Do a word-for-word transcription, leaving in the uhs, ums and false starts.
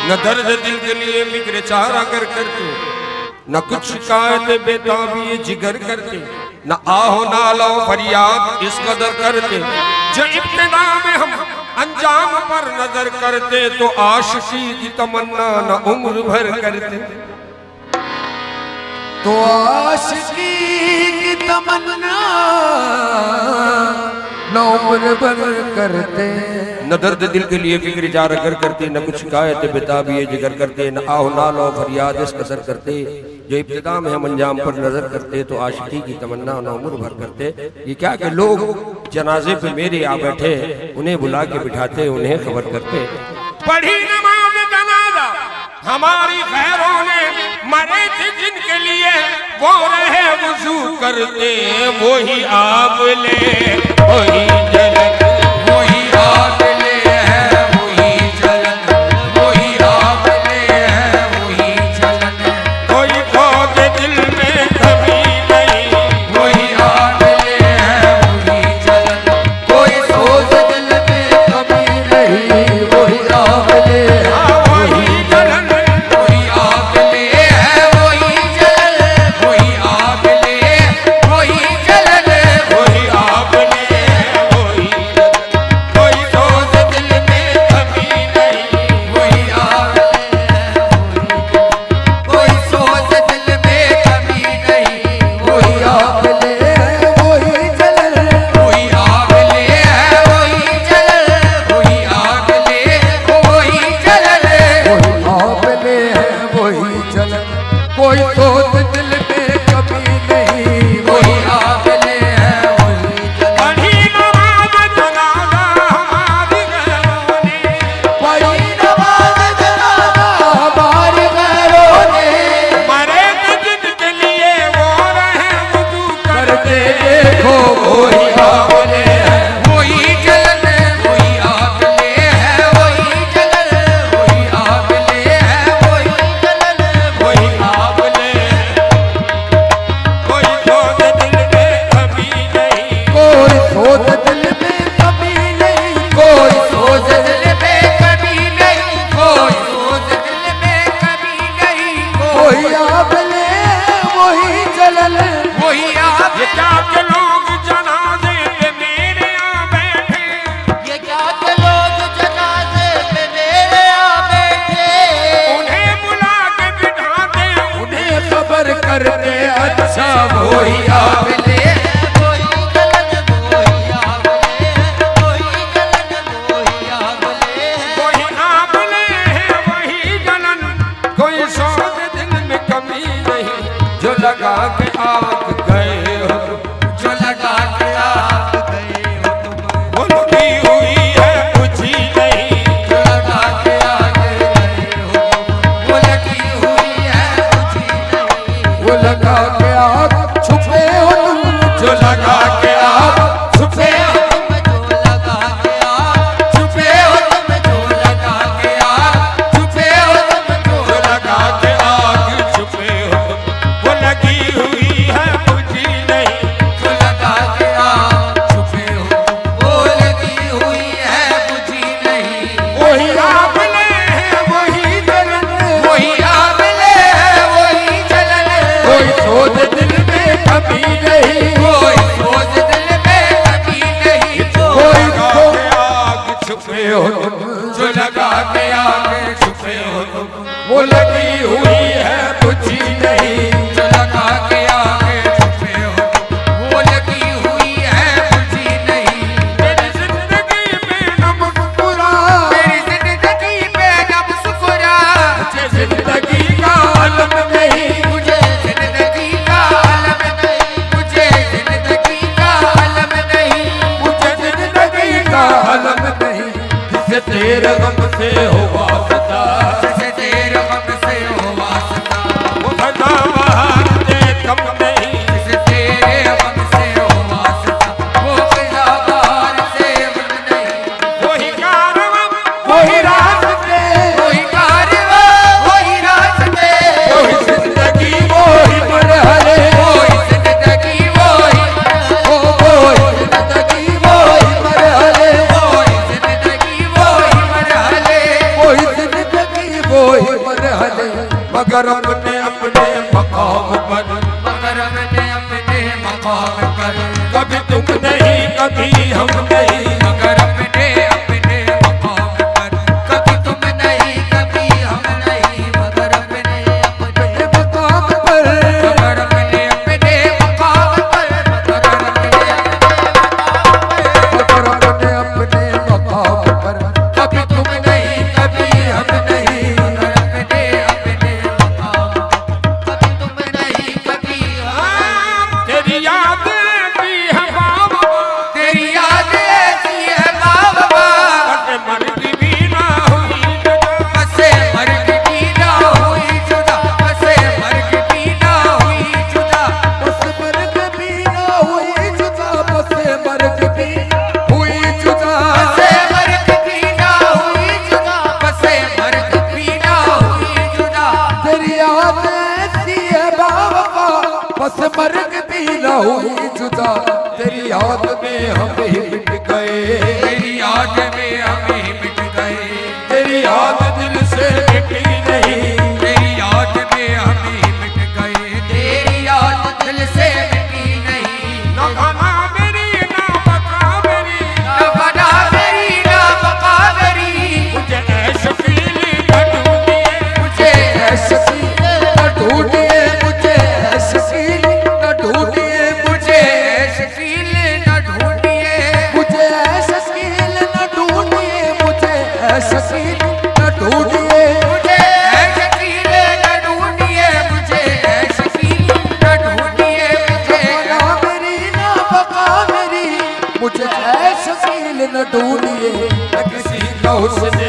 न दर्द दिल के लिए फिक्र चारा कर करते, न कुछ शिकायत बेताबी जिगर करते, न आहो नालो फरियाद इस कदर करते। जो इब्तिदा में हम अंजाम पर नजर करते तो आशिकी की तमन्ना न उम्र भर करते। तो आशिकी की तमन्ना न उम्र भर करते, न दर्द दिल के लिए फिक्र जार कर करते, न कुछ शिकायत बेताबी जिगर करते, न आहो नालो फरियाद इस कसर करते। जो इब्तिदा में हम अंजाम पर नजर करते तो आशिकी की तमन्ना न उम्र भर करते। ये क्या कि लोग जनाजे पे मेरे आ बैठे, उन्हें बुला के बिठाते, उन्हें खबर करते। पढ़ी नमाज जनाजा हमारी खैरों ने, मरे थे जिनके लिए वो रहे वुजू करते। वही आप ले वही जलन, वही आग ले है वही जलन, वही आग ले है वही जलन। कोई खोज दिल में कभी नहीं, वही आग ले है वही जलन, कोई सोच दिल में कभी नहीं। वही आग ले है वही जलन, वही आग ले है वही जलन, वही आग ले वही जलन, वही आप ले वही जलन। कोई सोच दिल में कभी नहीं, वही आग ले कोई सोच दिल में कभी नहीं। वही आग ले वही जलन, वही आग ले वही जलन, वही आग ले वही जलन, वही आग ले वही जलन, कोई सोच दिल में कभी नहीं। वही आग ले वही जलन, पढ़ी नमाज जनाजा हमारी गैरों ने, पढ़ी नमाज जनाजा हमारे घरों ने। मरे थे जिनके लिए वो रहे वुजू करते करते। देखो वही आग ले है वही जलन, वही आग ले है वही जलन, वही आग ले है वही जलन, वही आप ले कोई सोच दिल में कभी नहीं, कोई सोच दिल में कभी नहीं। कोई सोच दिल में कभी नहीं, कोई सोच दिल में कभी नहीं। वही आग ले वही जलन, वही आग ये क्या के लोग जनाजे पे मेरे आ बैठे। ये क्या के लोग जनाजे पे मेरे आ बैठे, उन्हें बुला के बिठाते, उन्हें खबर करते। अच्छा वही आग ले वही जलन, वही आग ले वही जलन, वही आग ले वही आप ले है वही जलन। कोई सोच दिल में कमी नहीं, जो लगा के आग गए हो जो लगा के आग गए हो तुम, उनकी हुई है बुझी नहीं। जो लगा के आग गए हो तुम, वो लगी हुई है बुझी नहीं। वो लगा के आग छुपे हो तुम, जो लगा के आग छुपे हो तुम, जो लगा के आग छुपे हो तुम, जो लगा के आग छुपे हो तुम, जो जो लगा के आग छुपे हो तुम, वो लगी हुई है बुझी नहीं। जो लगा के आग छुपे हो तुम, वो लगी हुई है बुझी नहीं। वही आप ले है वही जलन, वही आग ले वही जलन, कोई सोच दिल में कभी नहीं। कोई सोच दिल में कभी नहीं। कोई लगा को के आग छुपे हो तुम, जो लगा के आग छुपे हो तुम, वो लगी हुई है बुझी नहीं। जो लगा के आग छुपे हो तुम, वो लगी हुई है बुझी नहीं। मेरी जिंदगी में नमक पूरा, मेरी जिंदगी पे जब शुक्रा, मुझे जिंदगी का आलम नहीं। मुझे जिंदगी का आलम नहीं, मुझे जिंदगी का आलम नहीं, मुझे जिंदगी का आलम नहीं। जिसे तेरे गम से हो वास्ता, जैसे तेरे गम से हो वास्ता, वो खजा बहार दे कम नहीं। जैसे तेरे गम से हो वास्ता, वो खजा बहार से कम नहीं। वही कारवां वही रास्ते, वही कारवां वही रास्ते, वही जिंदगी वही मरहले, वही जिंदगी वही मरहले, वही जिंदगी वही मरहले, वही जिंदगी वही मरहले, वही जिंदगी मगर अपने अपने मकाम पर, मगर अपने अपने मकाम पर, कभी तुम नहीं कभी हम नहीं, मगर अपने अपने मकाम पर, कभी तुम नहीं कभी हम नहीं, मगर अपने अपने मकाम पर, मगर अपने अपने मकाम पर, मगर अपने मगर अपने अपने मकाम पर, कभी तुम नहीं कभी हम नहीं, मगर अपने अपने मकाम पर, कभी तुम नहीं कभी हम। तेरी याद की है बाबा, तेरी याद ऐसी है बाबा, बसे मर्ग भी ना हुई जुदा, बसे मर्ग भी ना हुई जुदा, बसे मर्ग भी ना हुई जुदा, बस मर्ग भी ना हुई जुदा, बसे मर्ग भी हुई जुदा, बसे मर्ग भी ना हुई जुदा, बसे मर्ग भी ना हुई जुदा। तेरी याद ऐसी है बाबा, बस मर्ग भी ना हुई जुदा, तेरी याद में हम ही मिट गए, तेरी याद में हम ही मिट गए, तेरी याद दिल से मिटी नहीं, तेरी याद में हम ही मिट गए, तेरी याद दिल से मिटी नहीं। ना खाना मेरी ना बका मेरी, ना बना मेरी ना बका मेरी, मुझे ऐश पीली न ढूंढिए, मुझे ऐसी न ढूंढिए, मुझे ऐश पीली न ढूंढिए, मुझे शकील न ढूंढिए, मुझे ऐश पीली न ढूंढिए, मुझे ऐश पीली न ढूंढिए, मुझे शकील न ढूंढिए, मुझे शकील न ढूंढिए, मुझे ना मेरी ना बका मेरी, मुझे ऐश पीली न ढूंढिए, न किसी का हुस्न